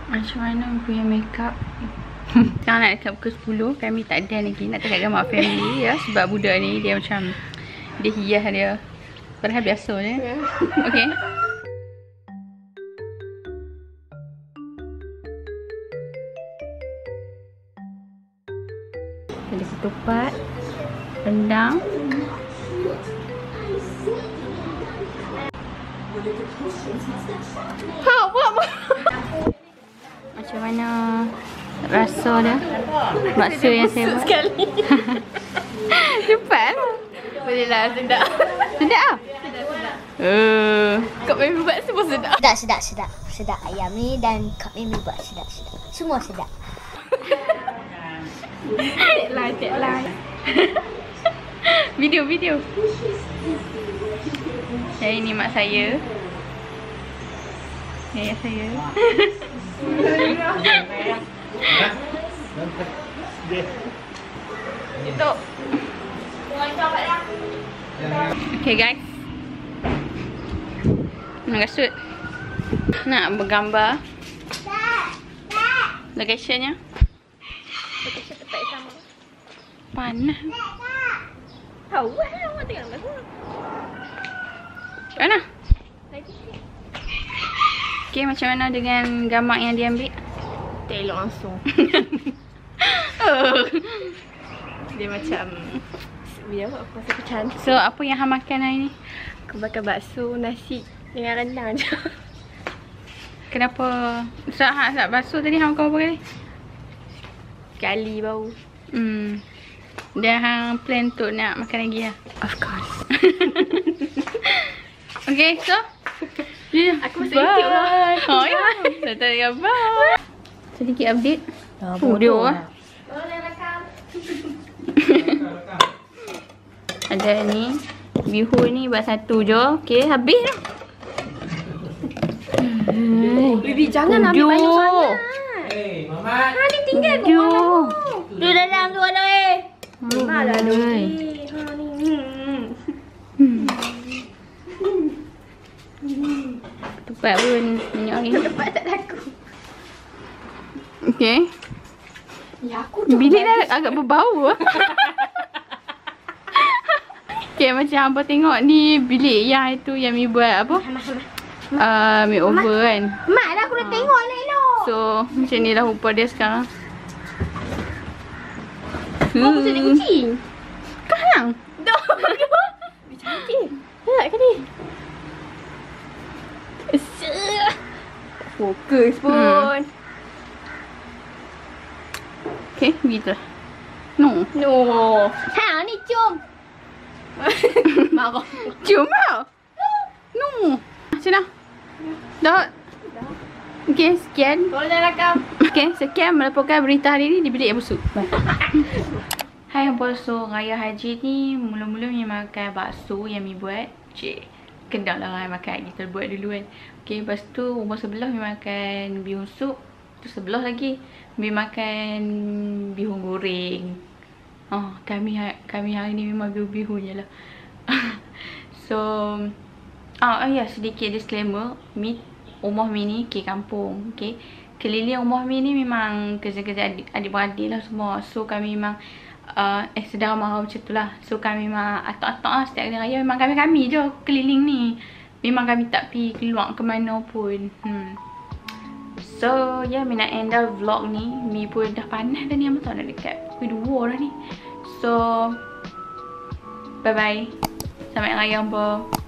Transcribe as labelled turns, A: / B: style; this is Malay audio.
A: Macam mana punya makeup? Sekarang nak dekat pukul 10. Family tak ada lagi. Nak dekat gambar family ya. Sebab budak ni dia macam dia hias dia. Padahal biasa je. Okay. Ada ketupat, rendang. Macam mana rasa dia? Bakso yang saya buat sekali. Cepat lah.
B: Boleh lah, sedap.
A: Sedap lah? Kak Mimi buat semua sedap.
C: Sedap ayam ni dan Kak Mimi buat sedap. Semua sedap.
B: Cek lah.
A: Video. Saya ni mak saya. Ayah saya. Tutup. Okay guys. Nak kasut. Nak bergambar. Location-nya.
B: Location tempat yang sama.
A: Panas.
B: Tahu lah, awak tengok nama aku.
A: Mana? Okay, macam mana dengan gambar yang dia ambil?
B: Tak elok langsung. Dia macam biar aku rasa aku cantik.
A: So, apa yang hang makan hari ni?
B: Aku makan bakso, nasi dengan rendang je.
A: Kenapa? Sebab bakso tadi hang makan berapa kali?
B: Sekali bau.
A: Dan hang plan untuk nak makan lagi lah?
B: Of course.
A: Okay, so
B: Aku masuk YouTube lah.
A: Oh ya, saya tak ada gambar. Sedikit update. Dia lah.
B: Boleh rakam.
A: Ada ni bihun ni buat satu je. Okay, habis dah.
B: Bibi jangan ambil banyak sangat.
D: Mama.
B: Ha ni tinggal kau. Dia dalam tu ada Malah ada. Ha ni.
A: Tepat pun minyak ni.
B: Tempat tak laku.
A: Okay.
B: Ya aku
A: Bilik dah agak berbau. Okay, macam hampa tengok ni bilik yang itu yang Mi buat apa? Makeover kan.
B: Mak dah aku dah tengok elok.
A: So, macam ni lah rupa dia sekarang.
B: Aku jadi kucing.
A: Kahang.
B: Dah. Dia cantik. Tak ke ni? Fokus pun.
A: Okay, begitu lah. No.
B: Ha ni cium. Marah.
A: Cium tau. No. Macam mana? Dah. Okay, sekian.
B: Boleh rakam.
A: Okay, sekian melaporkan berita hari ni di bilik yang busuk. Bye. Hai hampa, so raya haji ni mula-mula Mi makan bakso yang Mi buat. Cik, kena lah makan kita buat dulu kan. Okay, lepas tu rumah sebelah Mi makan bihun sup. Tu sebelah lagi Mi makan bihun goreng. Kami hari ni memang bihun je lah. So, ya, sedikit disclaimer. Rumah Mi ni kampung. Okay, keliling rumah Mi ni memang kerja-kerja adik-beradik lah semua. So kami memang sedara mara macam tu lah. So kami memang atok-atok lah setiap hari raya. Memang kami je keliling ni. Memang kami tak pergi keluar ke mana pun. So ya, Mi nak end dah vlog ni. Mi pun dah panas dah ni. Apa tahu dah dekat pukul 2 dah ni. So bye bye. Selamat raya hampa.